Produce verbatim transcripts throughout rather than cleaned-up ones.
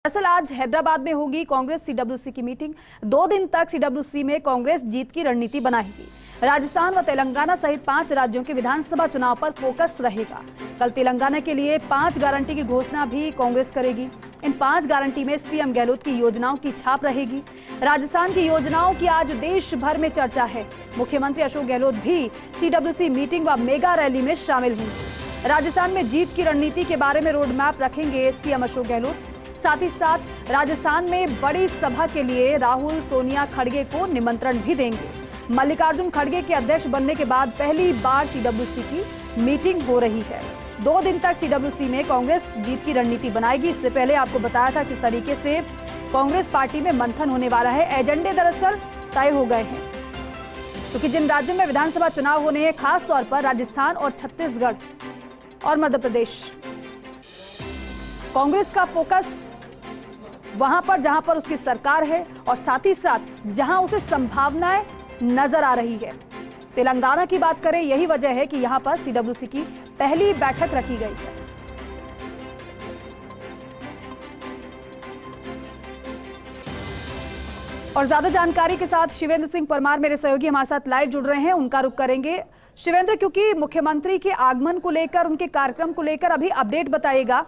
दरअसल आज हैदराबाद में होगी कांग्रेस सीडब्ल्यूसी की मीटिंग। दो दिन तक सीडब्ल्यूसी में कांग्रेस जीत की रणनीति बनाएगी। राजस्थान व तेलंगाना सहित पांच राज्यों के विधानसभा चुनाव पर फोकस रहेगा। कल तेलंगाना के लिए पांच गारंटी की घोषणा भी कांग्रेस करेगी। इन पांच गारंटी में सीएम गहलोत की योजनाओं की छाप रहेगी। राजस्थान की योजनाओं की आज देश भर में चर्चा है। मुख्यमंत्री अशोक गहलोत भी सीडब्ल्यूसी मीटिंग व मेगा रैली में शामिल होंगे। राजस्थान में जीत की रणनीति के बारे में रोड मैप रखेंगे सीएम अशोक गहलोत। साथ ही साथ राजस्थान में बड़ी सभा के लिए राहुल सोनिया खड़गे को निमंत्रण भी देंगे। मल्लिकार्जुन खड़गे के अध्यक्ष बनने के बाद पहली बार सीडब्ल्यूसी की मीटिंग हो रही है। दो दिन तक सीडब्ल्यूसी में कांग्रेस जीत की रणनीति बनाएगी। इससे पहले आपको बताया था किस तरीके से कांग्रेस पार्टी में मंथन होने वाला है। एजेंडे दरअसल तय हो गए हैं, क्योंकि जिन राज्यों में विधानसभा चुनाव होने हैं, खास तौर पर राजस्थान और छत्तीसगढ़ और मध्य प्रदेश, कांग्रेस का फोकस वहां पर जहां पर उसकी सरकार है और साथ ही साथ जहां उसे संभावनाएं नजर आ रही है। तेलंगाना की बात करें, यही वजह है कि यहां पर सीडब्ल्यूसी की पहली बैठक रखी गई है। और ज्यादा जानकारी के साथ शिवेंद्र सिंह परमार मेरे सहयोगी हमारे साथ लाइव जुड़ रहे हैं, उनका रुख करेंगे। शिवेंद्र, क्योंकि मुख्यमंत्री के आगमन को लेकर, उनके कार्यक्रम को लेकर अभी अपडेट बताइएगा।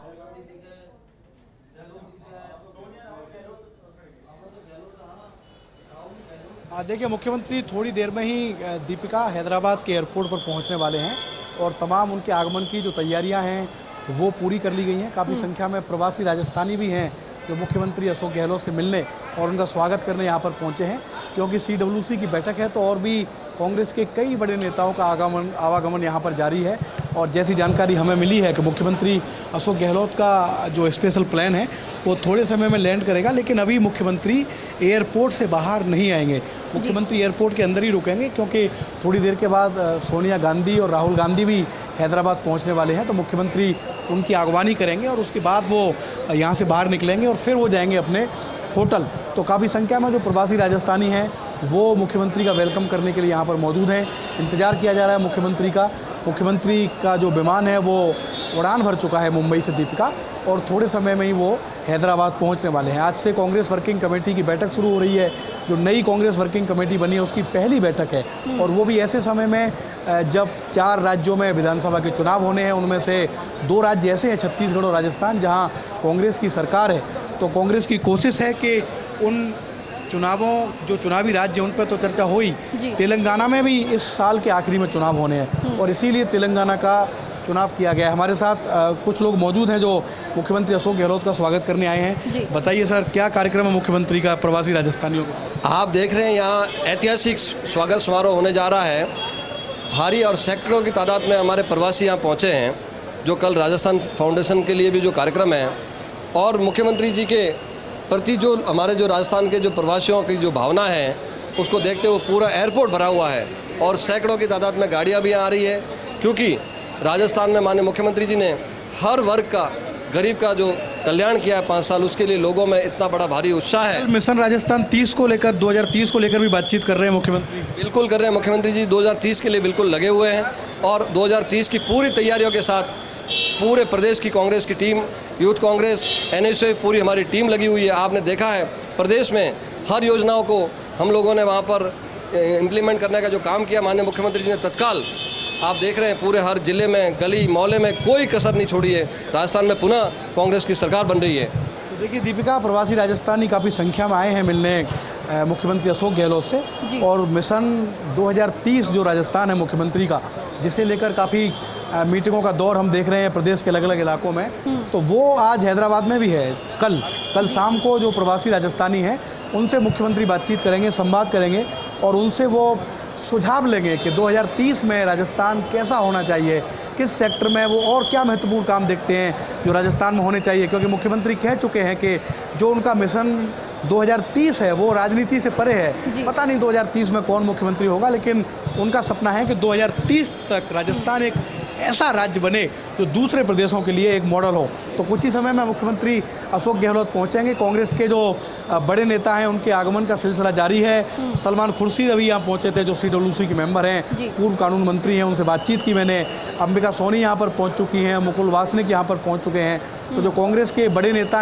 देखिए, मुख्यमंत्री थोड़ी देर में ही दीपिका हैदराबाद के एयरपोर्ट पर पहुंचने वाले हैं और तमाम उनके आगमन की जो तैयारियां हैं वो पूरी कर ली गई हैं। काफ़ी संख्या में प्रवासी राजस्थानी भी हैं जो मुख्यमंत्री अशोक गहलोत से मिलने और उनका स्वागत करने यहां पर पहुंचे हैं, क्योंकि सीडब्ल्यूसी की बैठक है तो और भी कांग्रेस के कई बड़े नेताओं का आगमन आवागमन यहां पर जारी है। और जैसी जानकारी हमें मिली है कि मुख्यमंत्री अशोक गहलोत का जो स्पेशल प्लान है वो थोड़े समय में लैंड करेगा, लेकिन अभी मुख्यमंत्री एयरपोर्ट से बाहर नहीं आएंगे। मुख्यमंत्री एयरपोर्ट के अंदर ही रुकेंगे, क्योंकि थोड़ी देर के बाद सोनिया गांधी और राहुल गांधी भी हैदराबाद पहुंचने वाले हैं। तो मुख्यमंत्री उनकी अगवानी करेंगे और उसके बाद वो यहाँ से बाहर निकलेंगे और फिर वो जाएंगे अपने होटल। तो काफ़ी संख्या में जो प्रवासी राजस्थानी हैं वो मुख्यमंत्री का वेलकम करने के लिए यहाँ पर मौजूद हैं। इंतज़ार किया जा रहा है मुख्यमंत्री का। मुख्यमंत्री का जो विमान है वो उड़ान भर चुका है मुंबई से दीपिका, और थोड़े समय में ही वो हैदराबाद पहुंचने वाले हैं। आज से कांग्रेस वर्किंग कमेटी की बैठक शुरू हो रही है। जो नई कांग्रेस वर्किंग कमेटी बनी है उसकी पहली बैठक है, और वो भी ऐसे समय में जब चार राज्यों में विधानसभा के चुनाव होने हैं। उनमें से दो राज्य ऐसे हैं, छत्तीसगढ़ और राजस्थान, जहाँ कांग्रेस की सरकार है। तो कांग्रेस की कोशिश है कि उन चुनावों जो चुनावी राज्य उन पर तो चर्चा हुई, तेलंगाना में भी इस साल के आखिरी में चुनाव होने हैं और इसीलिए तेलंगाना का चुनाव किया गया है। हमारे साथ आ, कुछ लोग मौजूद हैं जो मुख्यमंत्री अशोक गहलोत का स्वागत करने आए हैं। बताइए सर, क्या कार्यक्रम है मुख्यमंत्री का प्रवासी राजस्थानियों को? आप देख रहे हैं यहाँ ऐतिहासिक स्वागत समारोह होने जा रहा है। भारी और सैकड़ों की तादाद में हमारे प्रवासी यहाँ पहुँचे हैं, जो कल राजस्थान फाउंडेशन के लिए भी जो कार्यक्रम है, और मुख्यमंत्री जी के प्रति जो हमारे जो राजस्थान के जो प्रवासियों की जो भावना है उसको देखते हुए पूरा एयरपोर्ट भरा हुआ है और सैकड़ों की तादाद में गाड़ियाँ भी आ रही है, क्योंकि राजस्थान में माननीय मुख्यमंत्री जी ने हर वर्ग का, गरीब का जो कल्याण किया है पाँच साल, उसके लिए लोगों में इतना बड़ा भारी उत्साह है। मिशन राजस्थान तीस को लेकर दो हज़ार तीस को लेकर भी बातचीत कर रहे हैं मुख्यमंत्री? बिल्कुल कर रहे हैं। मुख्यमंत्री जी दो हज़ार तीस के लिए बिल्कुल लगे हुए हैं और दो हज़ार तीस की पूरी तैयारियों के साथ पूरे प्रदेश की कांग्रेस की टीम, यूथ कांग्रेस, एनएसयू, पूरी हमारी टीम लगी हुई है। आपने देखा है प्रदेश में हर योजनाओं को हम लोगों ने वहाँ पर इम्प्लीमेंट करने का जो काम किया माननीय मुख्यमंत्री जी ने तत्काल, आप देख रहे हैं पूरे हर जिले में, गली मोहल्ले में कोई कसर नहीं छोड़ी है। राजस्थान में पुनः कांग्रेस की सरकार बन रही है। तो देखिए दीपिका, प्रवासी राजस्थानी काफ़ी संख्या में आए हैं मिलने मुख्यमंत्री अशोक गहलोत से, और मिशन दो हज़ार तीस जो राजस्थान है मुख्यमंत्री का, जिसे लेकर काफ़ी मीटिंगों का दौर हम देख रहे हैं प्रदेश के अलग अलग इलाकों में, तो वो आज हैदराबाद में भी है। कल कल शाम को जो प्रवासी राजस्थानी हैं उनसे मुख्यमंत्री बातचीत करेंगे, संवाद करेंगे और उनसे वो सुझाव लेंगे कि दो हज़ार तीस में राजस्थान कैसा होना चाहिए, किस सेक्टर में वो और क्या महत्वपूर्ण काम देखते हैं जो राजस्थान में होने चाहिए। क्योंकि मुख्यमंत्री कह चुके हैं कि जो उनका मिशन दो हज़ार तीस है वो राजनीति से परे है। पता नहीं दो हज़ार तीस में कौन मुख्यमंत्री होगा, लेकिन उनका सपना है कि दो हज़ार तीस तक राजस्थान एक ऐसा राज्य बने जो दूसरे प्रदेशों के लिए एक मॉडल हो। तो कुछ ही समय में मुख्यमंत्री अशोक गहलोत पहुंचेंगे। कांग्रेस के जो बड़े नेता हैं उनके आगमन का सिलसिला जारी है। सलमान खुर्शीद अभी यहाँ पहुंचे थे, जो सीडब्ल्यूसी के मेंबर हैं, पूर्व कानून मंत्री हैं, उनसे बातचीत की मैंने। अंबिका सोनी यहाँ पर पहुँच चुकी हैं, मुकुल वासनिक यहाँ पर पहुँच चुके हैं। तो जो कांग्रेस के बड़े नेता हैं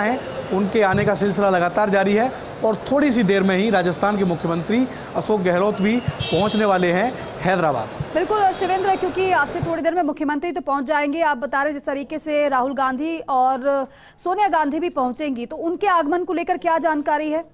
उनके आने का सिलसिला लगातार जारी है और थोड़ी सी देर में ही राजस्थान के मुख्यमंत्री अशोक गहलोत भी पहुंचने वाले हैं हैदराबाद। बिल्कुल और शिवेंद्र, क्योंकि आपसे थोड़ी देर में मुख्यमंत्री तो पहुंच जाएंगे, आप बता रहे जिस तरीके से राहुल गांधी और सोनिया गांधी भी पहुंचेंगी, तो उनके आगमन को लेकर क्या जानकारी है?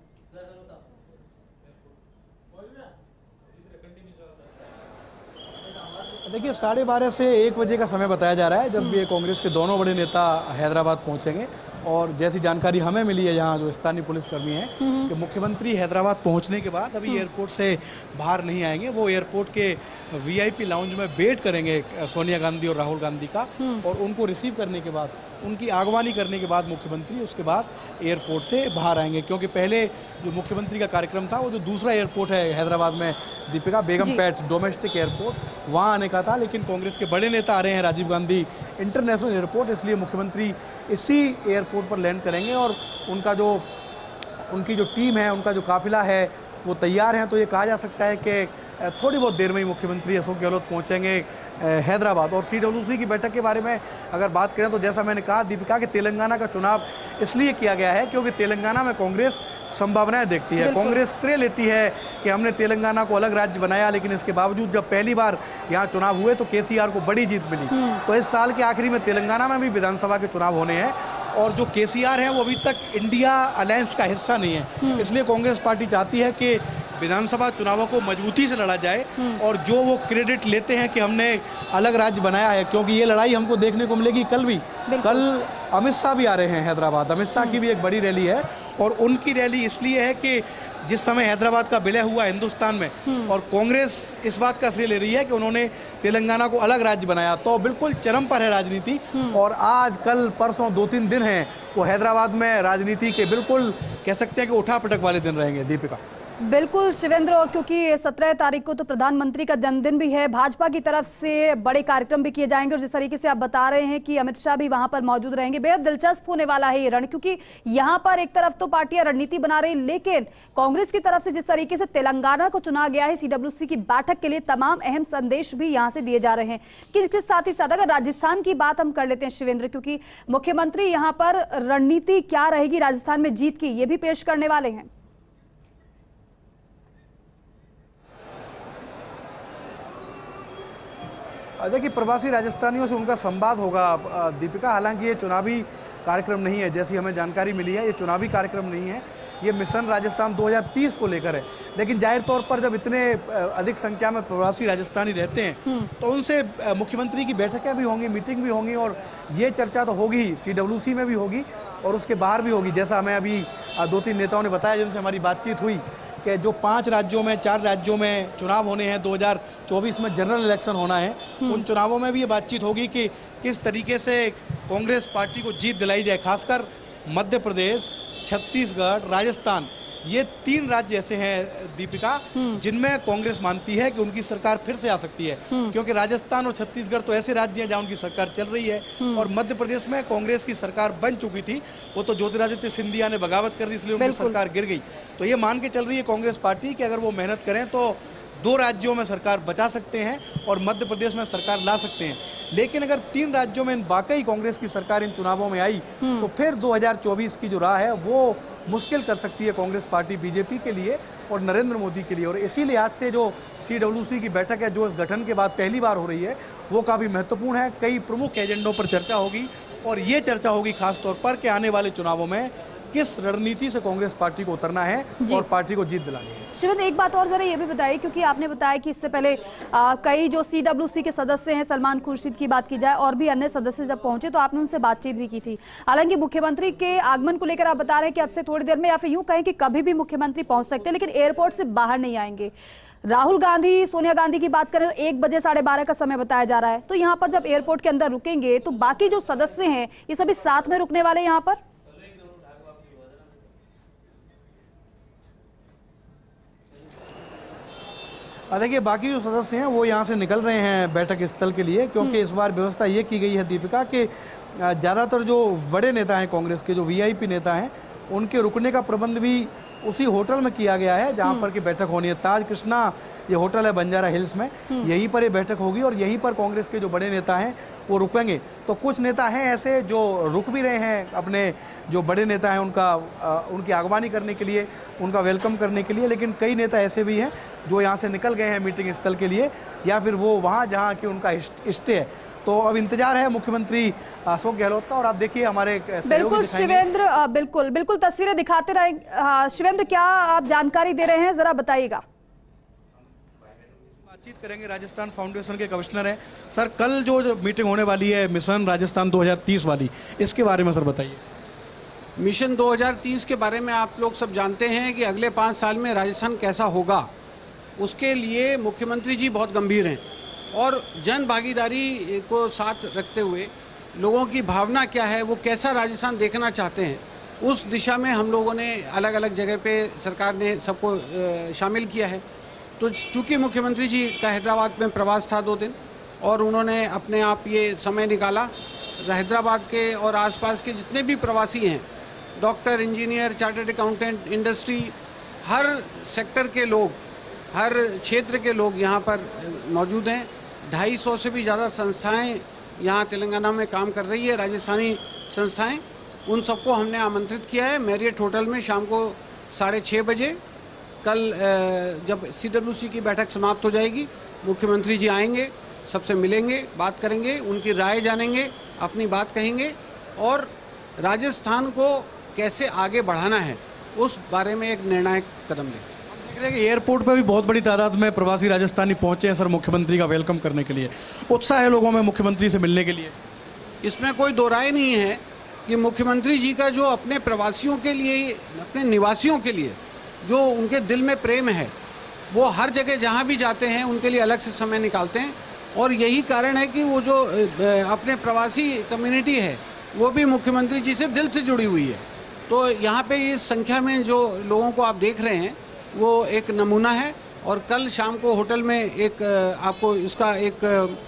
देखिए, साढ़े बारह से एक बजे का समय बताया जा रहा है जब ये कांग्रेस के दोनों बड़े नेता हैदराबाद पहुंचेंगे। और जैसी जानकारी हमें मिली है यहाँ जो स्थानीय पुलिसकर्मी हैं कि मुख्यमंत्री हैदराबाद पहुंचने के बाद अभी एयरपोर्ट से बाहर नहीं आएंगे, वो एयरपोर्ट के वीआईपी लाउंज में वेट करेंगे सोनिया गांधी और राहुल गांधी का, और उनको रिसीव करने के बाद, उनकी आगवानी करने के बाद मुख्यमंत्री उसके बाद एयरपोर्ट से बाहर आएंगे। क्योंकि पहले जो मुख्यमंत्री का कार्यक्रम था वो जो दूसरा एयरपोर्ट है हैदराबाद में, दीपिका बेगमपेट डोमेस्टिक एयरपोर्ट, वहाँ आने का था, लेकिन कांग्रेस के बड़े नेता आ रहे हैं राजीव गांधी इंटरनेशनल एयरपोर्ट, इसलिए मुख्यमंत्री इसी एयरपोर्ट पर लैंड करेंगे और उनका जो उनकी जो टीम है, उनका जो काफिला है वो तैयार हैं। तो ये कहा जा सकता है कि थोड़ी बहुत देर में ही मुख्यमंत्री अशोक गहलोत पहुंचेंगे हैदराबाद। और सीडब्ल्यूसी की बैठक के बारे में अगर बात करें तो जैसा मैंने कहा दीपिका के तेलंगाना का चुनाव इसलिए किया गया है क्योंकि तेलंगाना में कांग्रेस संभावनाएं देखती है, कांग्रेस श्रेय लेती है कि हमने तेलंगाना को अलग राज्य बनाया, लेकिन इसके बावजूद जब पहली बार यहाँ चुनाव हुए तो केसीआर को बड़ी जीत मिली। तो इस साल के आखिरी में तेलंगाना में भी विधानसभा के चुनाव होने हैं और जो केसीआर है वो अभी तक इंडिया अलायंस का हिस्सा नहीं है, इसलिए कांग्रेस पार्टी चाहती है कि विधानसभा चुनावों को मजबूती से लड़ा जाए और जो वो क्रेडिट लेते हैं कि हमने अलग राज्य बनाया है, क्योंकि ये लड़ाई हमको देखने को मिलेगी कल भी। कल अमित शाह भी आ रहे हैं हैदराबाद, अमित शाह की भी एक बड़ी रैली है और उनकी रैली इसलिए है कि जिस समय हैदराबाद का विलय हुआ हिंदुस्तान में और कांग्रेस इस बात का श्रेय ले रही है कि उन्होंने तेलंगाना को अलग राज्य बनाया, तो बिल्कुल चरम पर है राजनीति। और आज कल परसों दो तीन दिन हैं वो हैदराबाद में राजनीति के बिल्कुल कह सकते हैं कि उठापटक वाले दिन रहेंगे। दीपिका बिल्कुल शिवेंद्र, और क्योंकि सत्रह तारीख को तो प्रधानमंत्री का जन्मदिन भी है, भाजपा की तरफ से बड़े कार्यक्रम भी किए जाएंगे और जिस तरीके से आप बता रहे हैं कि अमित शाह भी वहां पर मौजूद रहेंगे, बेहद दिलचस्प होने वाला है ये रण, क्योंकि यहां पर एक तरफ तो पार्टियां रणनीति बना रही, लेकिन कांग्रेस की तरफ से जिस तरीके से तेलंगाना को चुना गया है सीडब्ल्यूसी की बैठक के लिए, तमाम अहम संदेश भी यहां से दिए जा रहे हैं। कि साथ ही साथ अगर राजस्थान की बात हम कर लेते हैं शिवेंद्र, क्योंकि मुख्यमंत्री यहाँ पर रणनीति क्या रहेगी राजस्थान में जीत की, ये भी पेश करने वाले हैं। देखिए, प्रवासी राजस्थानियों से उनका संवाद होगा दीपिका। हालांकि ये चुनावी कार्यक्रम नहीं है, जैसी हमें जानकारी मिली है ये चुनावी कार्यक्रम नहीं है, ये मिशन राजस्थान दो हज़ार तीस को लेकर है। लेकिन जाहिर तौर पर जब इतने अधिक संख्या में प्रवासी राजस्थानी रहते हैं तो उनसे मुख्यमंत्री की बैठकें भी होंगी, मीटिंग भी होंगी और ये चर्चा तो होगी ही, सीडब्ल्यूसी में भी होगी और उसके बाहर भी होगी। जैसा हमें अभी दो तीन नेताओं ने बताया जिनसे हमारी बातचीत हुई कि जो पांच राज्यों में, चार राज्यों में चुनाव होने हैं, दो हज़ार चौबीस में जनरल इलेक्शन होना है, उन चुनावों में भी ये बातचीत होगी कि किस तरीके से कांग्रेस पार्टी को जीत दिलाई जाए। खासकर मध्य प्रदेश, छत्तीसगढ़, राजस्थान, ये तीन राज्य ऐसे हैं दीपिका जिनमें कांग्रेस मानती है कि उनकी सरकार फिर से आ सकती है, क्योंकि राजस्थान और छत्तीसगढ़ तो ऐसे राज्य हैं जहां उनकी सरकार चल रही है और मध्य प्रदेश में कांग्रेस की सरकार बन चुकी थी, वो तो ज्योतिरादित्य सिंधिया ने बगावत कर दी इसलिए उनकी सरकार गिर गई। तो ये मान के चल रही है कांग्रेस पार्टी कि अगर वो मेहनत करें तो दो राज्यों में सरकार बचा सकते हैं और मध्य प्रदेश में सरकार ला सकते हैं। लेकिन अगर तीन राज्यों में वाकई कांग्रेस की सरकार इन चुनावों में आई तो फिर दो हज़ार चौबीस की जो राह है वो मुश्किल कर सकती है कांग्रेस पार्टी बीजेपी के लिए और नरेंद्र मोदी के लिए। और इसी लिहाज से जो सीडब्ल्यूसी की बैठक है जो इस गठन के बाद पहली बार हो रही है वो काफ़ी महत्वपूर्ण है। कई प्रमुख एजेंडों पर चर्चा होगी और ये चर्चा होगी खासतौर पर कि आने वाले चुनावों में किस रणनीति से कांग्रेस पार्टी को उतरना है और पार्टी को जीत दिलानी है। शिवेंद्र, एक बात और जरा ये भी बताइए, क्योंकि आपने बताया कि इससे पहले आ, कई जो सीडब्ल्यूसी के सदस्य हैं, सलमान खुर्शीद की बात की जाए और भी अन्य सदस्य जब पहुंचे तो आपने उनसे बातचीत भी की थी। हालांकि मुख्यमंत्री के आगमन को लेकर आप बता रहे हैं कि अब से थोड़ी देर में या फिर यूं कहें कि कभी भी मुख्यमंत्री पहुंच सकते हैं, लेकिन एयरपोर्ट से बाहर नहीं आएंगे। राहुल गांधी, सोनिया गांधी की बात करें तो एक बजे साढ़े बारह का समय बताया जा रहा है, तो यहाँ पर जब एयरपोर्ट के अंदर रुकेंगे तो बाकी जो सदस्य हैं ये सभी साथ में रुकने वाले यहाँ पर? देखिए, बाकी जो सदस्य हैं वो यहाँ से निकल रहे हैं बैठक स्थल के लिए, क्योंकि इस बार व्यवस्था ये की गई है दीपिका कि ज़्यादातर जो बड़े नेता हैं कांग्रेस के, जो वीआईपी नेता हैं, उनके रुकने का प्रबंध भी उसी होटल में किया गया है जहाँ पर की बैठक होनी है। ताज कृष्णा ये होटल है बंजारा हिल्स में, यहीं पर ये बैठक होगी और यहीं पर कांग्रेस के जो बड़े नेता हैं वो रुकेंगे। तो कुछ नेता हैं ऐसे जो रुक भी रहे हैं अपने जो बड़े नेता हैं उनका उनकी आगवानी करने के लिए, उनका वेलकम करने के लिए। लेकिन कई नेता ऐसे भी हैं जो यहाँ से निकल गए हैं मीटिंग स्थल के लिए, या फिर वो वहाँ जहाँ कि उनका स्टे है। तो अब इंतजार है मुख्यमंत्री अशोक गहलोत का। और आप देखिए हमारे बिल्कुल शिवेंद्र, बिल्कुल बिल्कुल तस्वीरें दिखाते रहेंगे। शिवेंद्र, क्या आप जानकारी दे रहे हैं, जरा बताइएगा। बातचीत करेंगे, राजस्थान फाउंडेशन के कमिश्नर हैं। सर, कल जो, जो मीटिंग होने वाली है मिशन राजस्थान दो हज़ार तीस वाली, इसके बारे में सर बताइए। मिशन दो हज़ार तीस के बारे में आप लोग सब जानते हैं कि अगले पाँच साल में राजस्थान कैसा होगा, उसके लिए मुख्यमंत्री जी बहुत गंभीर हैं और जन भागीदारी को साथ रखते हुए लोगों की भावना क्या है, वो कैसा राजस्थान देखना चाहते हैं, उस दिशा में हम लोगों ने अलग अलग जगह पे सरकार ने सबको शामिल किया है। तो चूँकि मुख्यमंत्री जी का हैदराबाद में प्रवास था दो दिन, और उन्होंने अपने आप ये समय निकाला, हैदराबाद के और आसपास के जितने भी प्रवासी हैं, doctor, engineer, chartered accountant, industry, हर सेक्टर के लोग, हर क्षेत्र के लोग यहाँ पर मौजूद हैं। ढाई सौ से भी ज़्यादा संस्थाएं यहाँ तेलंगाना में काम कर रही है, राजस्थानी संस्थाएं। उन सबको हमने आमंत्रित किया है मैरियट होटल में शाम को साढ़े छः बजे। कल जब सी डब्ल्यू सी की बैठक समाप्त हो जाएगी, मुख्यमंत्री जी आएंगे, सबसे मिलेंगे, बात करेंगे, उनकी राय जानेंगे, अपनी बात कहेंगे और राजस्थान को कैसे आगे बढ़ाना है उस बारे में एक निर्णायक कदम लेंगे। देख रहे हैं कि एयरपोर्ट पर भी बहुत बड़ी तादाद में प्रवासी राजस्थानी पहुंचे हैं सर मुख्यमंत्री का वेलकम करने के लिए। उत्साह है लोगों में मुख्यमंत्री से मिलने के लिए। इसमें कोई दो राय नहीं है कि मुख्यमंत्री जी का जो अपने प्रवासियों के लिए, अपने निवासियों के लिए जो उनके दिल में प्रेम है, वो हर जगह जहाँ भी जाते हैं उनके लिए अलग से समय निकालते हैं। और यही कारण है कि वो जो अपने प्रवासी कम्युनिटी है वो भी मुख्यमंत्री जी से दिल से जुड़ी हुई है। तो यहाँ पे इस संख्या में जो लोगों को आप देख रहे हैं वो एक नमूना है। और कल शाम को होटल में एक आपको इसका एक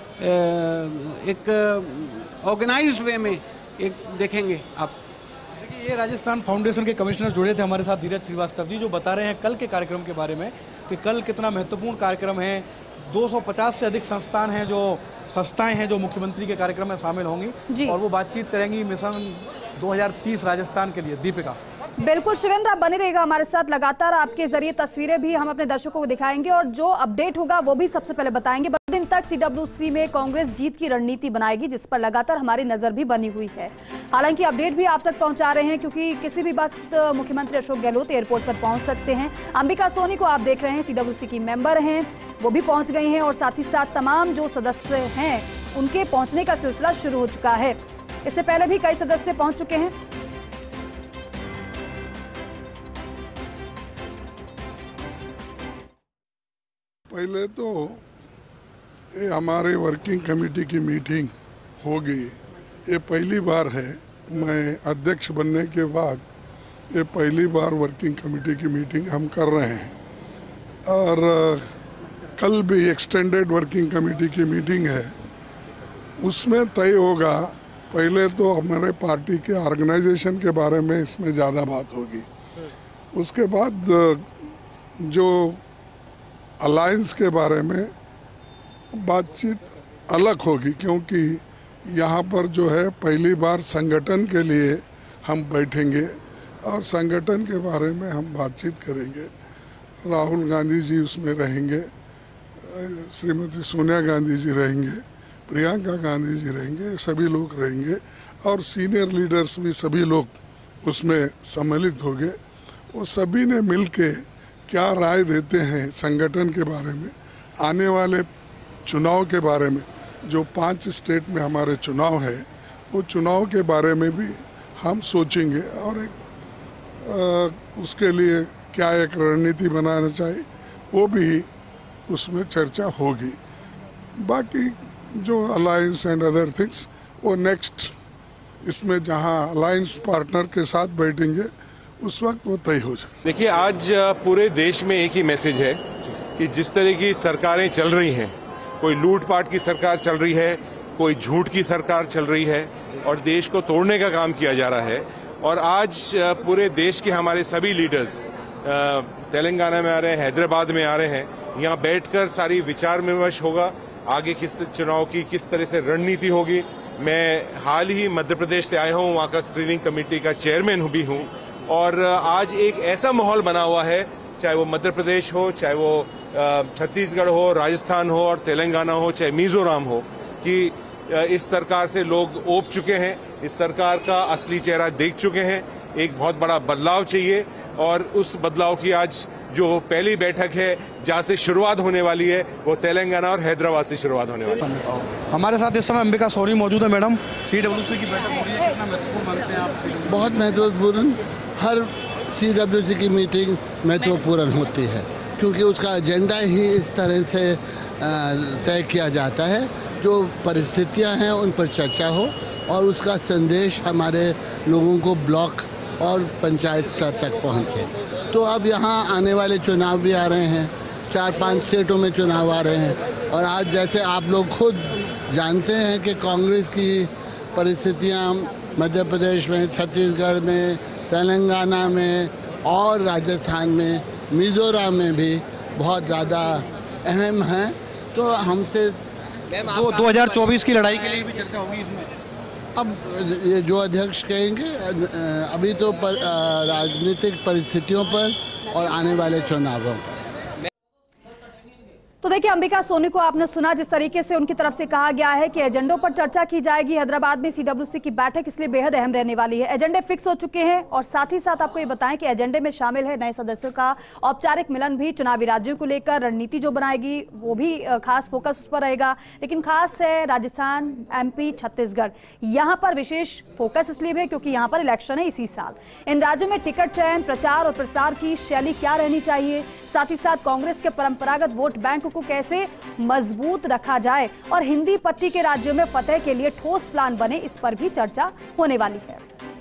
एक ऑर्गेनाइज्ड वे में एक देखेंगे आप। देखिए, ये राजस्थान फाउंडेशन के कमिश्नर जुड़े थे हमारे साथ, धीरज श्रीवास्तव जी, जो बता रहे हैं कल के कार्यक्रम के बारे में कि कल कितना महत्वपूर्ण कार्यक्रम है। दो सौ पचास से अधिक संस्थान हैं, जो संस्थाएं हैं जो मुख्यमंत्री के कार्यक्रम में शामिल होंगी और वो बातचीत करेंगी मिशन दो हज़ार तीस राजस्थान के लिए। दीपिका। बिल्कुल शिवेंद्र, आप बने रहिएगा हमारे साथ, लगातार आपके जरिए तस्वीरें भी हम अपने दर्शकों को दिखाएंगे और जो अपडेट होगा वो भी सबसे पहले बताएंगे। बहुत दिन तक सी डब्ल्यू सी में कांग्रेस जीत की रणनीति बनाएगी, जिस पर लगातार हमारी नजर भी बनी हुई है। हालांकि अपडेट भी आप तक पहुंचा रहे हैं क्योंकि किसी भी वक्त मुख्यमंत्री अशोक गहलोत एयरपोर्ट पर पहुंच सकते हैं। अंबिका सोनी को आप देख रहे हैं, सी डब्ल्यू सी की मेंबर हैं, वो भी पहुंच गई हैं और साथ ही साथ तमाम जो सदस्य हैं उनके पहुंचने का सिलसिला शुरू हो चुका है। इससे पहले भी कई सदस्य पहुंच चुके हैं। पहले तो ये हमारे वर्किंग कमेटी की मीटिंग हो गई, ये पहली बार है। मैं अध्यक्ष बनने के बाद ये पहली बार वर्किंग कमेटी की मीटिंग हम कर रहे हैं। और कल भी एक्सटेंडेड वर्किंग कमेटी की मीटिंग है, उसमें तय होगा। पहले तो हमारे पार्टी के ऑर्गेनाइजेशन के बारे में इसमें ज़्यादा बात होगी, उसके बाद जो अलायंस के बारे में बातचीत अलग होगी, क्योंकि यहाँ पर जो है पहली बार संगठन के लिए हम बैठेंगे और संगठन के बारे में हम बातचीत करेंगे। राहुल गांधी जी उसमें रहेंगे, श्रीमती सोनिया गांधी जी रहेंगे, प्रियंका गांधी जी रहेंगे, सभी लोग रहेंगे और सीनियर लीडर्स भी सभी लोग उसमें सम्मिलित होंगे। वो सभी ने मिलके क्या राय देते हैं संगठन के बारे में, आने वाले चुनाव के बारे में, जो पांच स्टेट में हमारे चुनाव है वो चुनाव के बारे में भी हम सोचेंगे और एक आ, उसके लिए क्या एक रणनीति बनाना चाहिए वो भी उसमें चर्चा होगी। बाकी जो अलायंस एंड अदर थिंग्स वो नेक्स्ट, इसमें जहां अलायंस पार्टनर के साथ बैठेंगे उस वक्त वो तय हो जाए। देखिए, आज पूरे देश में एक ही मैसेज है कि जिस तरह की सरकारें चल रही हैं, कोई लूटपाट की सरकार चल रही है, कोई झूठ की सरकार चल रही है और देश को तोड़ने का काम किया जा रहा है। और आज पूरे देश के हमारे सभी लीडर्स तेलंगाना में आ रहे हैं, हैदराबाद में आ रहे हैं, यहाँ बैठकर सारी विचार विमर्श होगा, आगे किस चुनाव की किस तरह से रणनीति होगी, मैं हाल ही मध्य प्रदेश से आया हूँ, वहाँ का स्क्रीनिंग कमेटी का चेयरमैन भी हूँ और आज एक ऐसा माहौल बना हुआ है, चाहे वो मध्य प्रदेश हो, चाहे वो छत्तीसगढ़ हो, राजस्थान हो और तेलंगाना हो, चाहे मिजोरम हो, कि इस सरकार से लोग ऊब चुके हैं, इस सरकार का असली चेहरा देख चुके हैं। एक बहुत बड़ा बदलाव चाहिए और उस बदलाव की आज जो पहली बैठक है जहां से शुरुआत होने वाली है वो तेलंगाना और हैदराबाद से शुरुआत होने वाली है। हमारे साथ इस समय अंबिका सोनी मौजूद है। मैडम, सीडब्ल्यूसी की बैठक हो रही है, कितना महत्वपूर्ण मानते हैं आप? बहुत महत्वपूर्ण। हर सीडब्ल्यूसी की मीटिंग महत्वपूर्ण होती है क्योंकि उसका एजेंडा ही इस तरह से तय किया जाता है, जो परिस्थितियां हैं उन पर चर्चा हो और उसका संदेश हमारे लोगों को ब्लॉक और पंचायत स्तर तक पहुंचे। तो अब यहाँ आने वाले चुनाव भी आ रहे हैं, चार पांच स्टेटों में चुनाव आ रहे हैं और आज जैसे आप लोग खुद जानते हैं कि कांग्रेस की परिस्थितियाँ मध्य प्रदेश में, छत्तीसगढ़ में, तेलंगाना में और राजस्थान में, मिजोरम में भी बहुत ज़्यादा अहम हैं। तो हमसे तो दो हज़ार चौबीस की लड़ाई के लिए भी चर्चा होगी इसमें। अब ये जो अध्यक्ष कहेंगे, अभी तो पर, राजनीतिक परिस्थितियों पर और आने वाले चुनावों पर। तो देखिए, अंबिका सोनी को आपने सुना, जिस तरीके से उनकी तरफ से कहा गया है कि एजेंडों पर चर्चा की जाएगी। हैदराबाद में सीडब्ल्यूसी की बैठक इसलिए बेहद अहम रहने वाली है। एजेंडे फिक्स हो चुके हैं और साथ ही साथ आपको ये बताएं कि एजेंडे में शामिल है नए सदस्यों का औपचारिक मिलन भी, चुनावी राज्यों को लेकर रणनीति जो बनाएगी वो भी खास फोकस उस पर रहेगा। लेकिन खास है राजस्थान, एमपी, छत्तीसगढ़, यहाँ पर विशेष फोकस इसलिए भी क्योंकि यहाँ पर इलेक्शन है इसी साल। इन राज्यों में टिकट चयन, प्रचार और प्रसार की शैली क्या रहनी चाहिए, साथ ही साथ कांग्रेस के परंपरागत वोट बैंक को कैसे मजबूत रखा जाए और हिंदी पट्टी के राज्यों में फतह के लिए ठोस प्लान बने, इस पर भी चर्चा होने वाली है।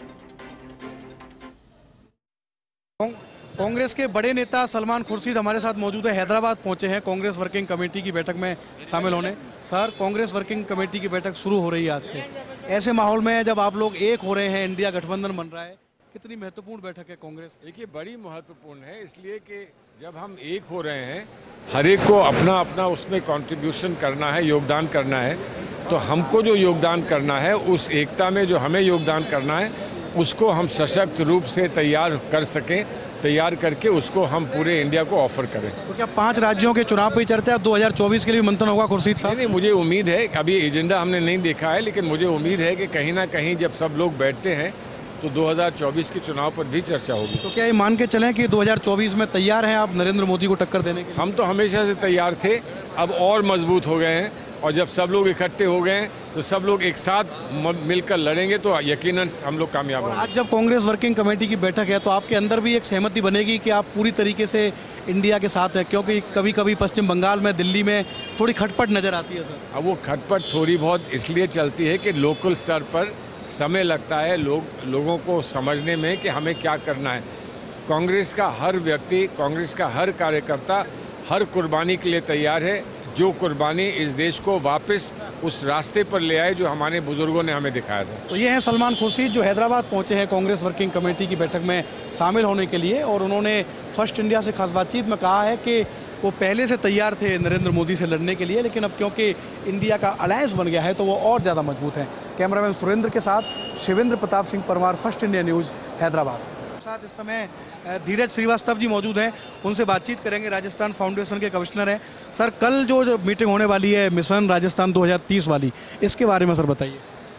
कांग्रेस के बड़े नेता सलमान खुर्शीद हमारे साथ मौजूद है, हैदराबाद पहुंचे हैं कांग्रेस वर्किंग कमेटी की बैठक में शामिल होने। सर, कांग्रेस वर्किंग कमेटी की बैठक शुरू हो रही है आज से, ऐसे माहौल में जब आप लोग एक हो रहे हैं, इंडिया गठबंधन बन रहा है, कितनी महत्वपूर्ण बैठक है कांग्रेस? देखिए, बड़ी महत्वपूर्ण है इसलिए कि जब हम एक हो रहे हैं, हर एक को अपना अपना उसमें कंट्रीब्यूशन करना है, योगदान करना है। तो हमको जो योगदान करना है, उस एकता में जो हमें योगदान करना है, उसको हम सशक्त रूप से तैयार कर सकें, तैयार करके उसको हम पूरे इंडिया को ऑफर करें। तो क्या पांच राज्यों के चुनाव पर चर्चा दो हज़ार चौबीस के लिए मंथन होगा खुर्शीद साहब? नहीं, मुझे उम्मीद है, अभी एजेंडा हमने नहीं देखा है, लेकिन मुझे उम्मीद है कि कहीं ना कहीं जब सब लोग बैठते हैं तो दो हज़ार चौबीस के चुनाव पर भी चर्चा होगी। तो क्या ये मान के चलें कि दो हज़ार चौबीस में तैयार हैं आप नरेंद्र मोदी को टक्कर देने के लिए? हम तो हमेशा से तैयार थे, अब और मजबूत हो गए हैं और जब सब लोग इकट्ठे हो गए तो सब लोग एक साथ मिलकर लड़ेंगे तो यकीनन हम लोग कामयाब होंगे। आज जब कांग्रेस वर्किंग कमेटी की बैठक है तो आपके अंदर भी एक सहमति बनेगी कि आप पूरी तरीके से इंडिया के साथ हैं, क्योंकि कभी कभी पश्चिम बंगाल में, दिल्ली में थोड़ी खटपट नजर आती है सर। अब वो खटपट थोड़ी बहुत इसलिए चलती है कि लोकल स्तर पर समय लगता है लोग लोगों को समझने में कि हमें क्या करना है। कांग्रेस का हर व्यक्ति, कांग्रेस का हर कार्यकर्ता हर कुर्बानी के लिए तैयार है, जो कुर्बानी इस देश को वापस उस रास्ते पर ले आए जो हमारे बुजुर्गों ने हमें दिखाया था। तो ये हैं सलमान खुर्शीद जो हैदराबाद पहुंचे हैं कांग्रेस वर्किंग कमेटी की बैठक में शामिल होने के लिए, और उन्होंने फर्स्ट इंडिया से खास बातचीत में कहा है कि वो पहले से तैयार थे नरेंद्र मोदी से लड़ने के लिए, लेकिन अब क्योंकि इंडिया का अलायंस बन गया है तो वो और ज़्यादा मजबूत हैं। कैमरामैन सुरेंद्र के साथ Shivendra Pratap Singh Parmar, first India news, Hyderabad. साथ इस समय धीरज श्रीवास्तव जी मौजूद हैं, उनसे बातचीत करेंगे, राजस्थान फाउंडेशन के कमिश्नर हैं। सर, कल जो, जो मीटिंग होने वाली है मिशन राजस्थान दो हज़ार तीस वाली, इसके बारे में सर बताइए।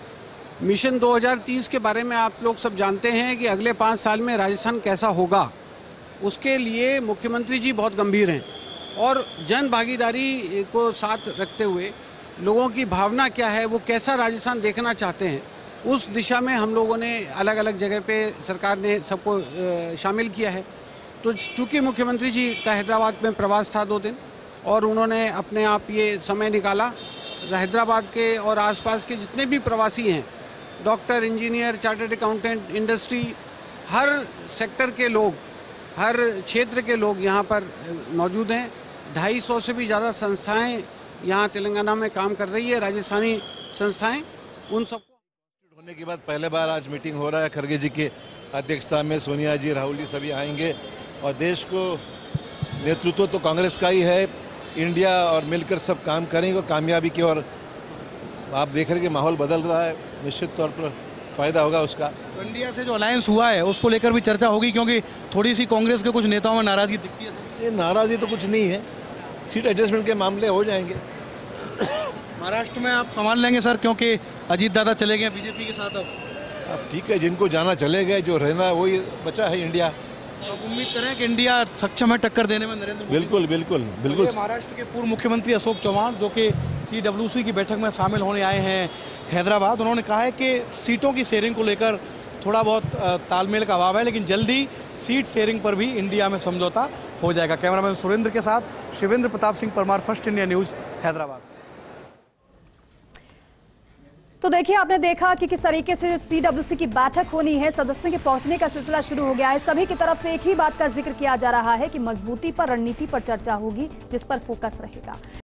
मिशन दो हज़ार तीस के बारे में आप लोग सब जानते हैं कि अगले पाँच साल में राजस्थान कैसा होगा, उसके लिए मुख्यमंत्री जी बहुत गंभीर हैं और जन भागीदारी को साथ रखते हुए लोगों की भावना क्या है, वो कैसा राजस्थान देखना चाहते हैं, उस दिशा में हम लोगों ने अलग अलग जगह पे सरकार ने सबको शामिल किया है। तो चूँकि मुख्यमंत्री जी का हैदराबाद में प्रवास था दो दिन और उन्होंने अपने आप ये समय निकाला, हैदराबाद के और आसपास के जितने भी प्रवासी हैं, doctor, engineer, chartered accountant, industry, हर सेक्टर के लोग, हर क्षेत्र के लोग यहाँ पर मौजूद हैं। ढाई सौ से भी ज़्यादा संस्थाएं यहाँ तेलंगाना में काम कर रही है, राजस्थानी संस्थाएं। उन सब होने के बाद पहले बार आज मीटिंग हो रहा है, खड़गे जी के अध्यक्षता में सोनिया जी, राहुल जी सभी आएंगे और देश को नेतृत्व तो कांग्रेस का ही है, इंडिया और मिलकर सब काम करेंगे और कामयाबी की ओर आप देख रहे हैं कि माहौल बदल रहा है, निश्चित तौर पर फायदा होगा उसका। तो इंडिया से जो अलायंस हुआ है उसको लेकर भी चर्चा होगी, क्योंकि थोड़ी सी कांग्रेस के कुछ नेताओं में नाराजगी दिखती है। ये नाराज़गी तो कुछ नहीं है, सीट एडजस्टमेंट के मामले हो जाएंगे। महाराष्ट्र में आप संभाल लेंगे सर, क्योंकि अजीत दादा चले गए बीजेपी के साथ। अब अब ठीक है, जिनको जाना चले गए, जो रहना वही बचा है इंडिया। तो उम्मीद करें कि इंडिया सक्षम है टक्कर देने में नरेंद्र मोदी। बिल्कुल बिल्कुल बिल्कुल। महाराष्ट्र के पूर्व मुख्यमंत्री अशोक चौहान, जो कि सीडब्ल्यूसी की बैठक में शामिल होने आए हैं हैदराबाद, उन्होंने कहा है कि सीटों की शेयरिंग को लेकर थोड़ा बहुत तालमेल का अभाव है, लेकिन जल्दी सीट शेयरिंग पर भी इंडिया में समझौता हो जाएगा। कैमरामैन सुरेंद्र के साथ Shivendra Pratap Singh Parmar, first India news, Hyderabad. तो देखिए, आपने देखा कि किस तरीके से सीडब्ल्यूसी की बैठक होनी है, सदस्यों के पहुंचने का सिलसिला शुरू हो गया है। सभी की तरफ से एक ही बात का जिक्र किया जा रहा है कि मजबूती पर, रणनीति पर चर्चा होगी, जिस पर फोकस रहेगा।